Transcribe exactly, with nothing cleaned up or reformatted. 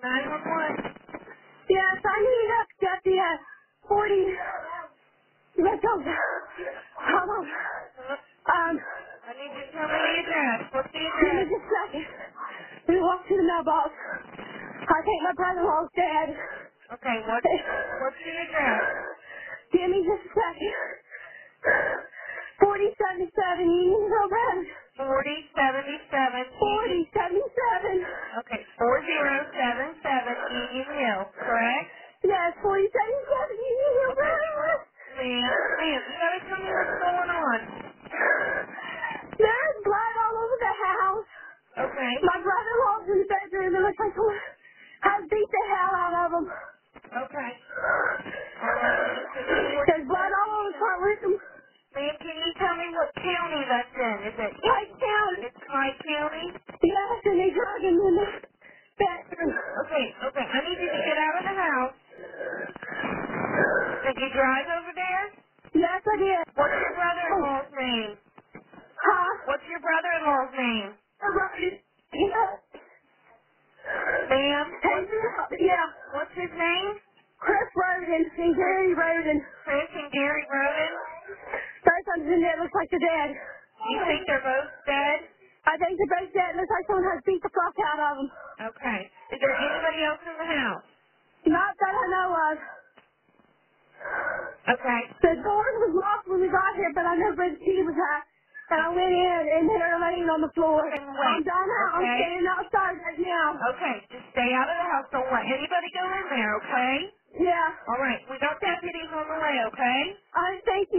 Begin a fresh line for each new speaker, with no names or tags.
nine one one.
Yes, I need to get the uh, forty. Let's go. Hold on. Um,
I need you to tell me the address. What's the
give me
address?
just a second. We walk to the mailbox. I think my brother-in-law's dead.
Okay, what, what's the address?
Give me just a second. forty seventy-seven Union Hill Road.
forty seventy-seven.
forty seventy-seven.
Okay, four zero seven seven Union Hill, correct?
Yes, forty seventy-seven Union Hill Road.
Ma'am, ma'am, you gotta tell me what's going on.
There's blood all over the house.
Okay.
My brother-in-law's in the bedroom. It looks like someone has beat the hell out of him.
Okay. All right.
There's blood all over the front room.
Ma'am, can you tell me what county that's in? Is it
White County.
it's Hyde County?
Yes, and they drug him in the bedroom.
Okay, okay. I need you to get out of the house. Did you drive over there?
Yes, I did.
What's your brother-in-law's name?
Huh?
What's your brother-in-law's name?
Yeah.
Ma'am?
Yeah.
What's his name?
Chris Roden and Gary Roden.
Chris and Gary Roden?
Both of them that looks like they're dead.
You think they're both dead?
I think they're both dead. Looks like someone has beat the fuck out of them.
Okay. Is there anybody else in the house?
Not that I know of.
Okay.
The door was locked when we got here, but I know where the key was at. And I went in, and they're laying on the floor.
And wait,
I'm done out. I'm
okay?
standing outside right now.
Okay, just stay out of the house. Don't let anybody go in there, okay?
Yeah.
All right, we got deputies on the way, okay?
I thank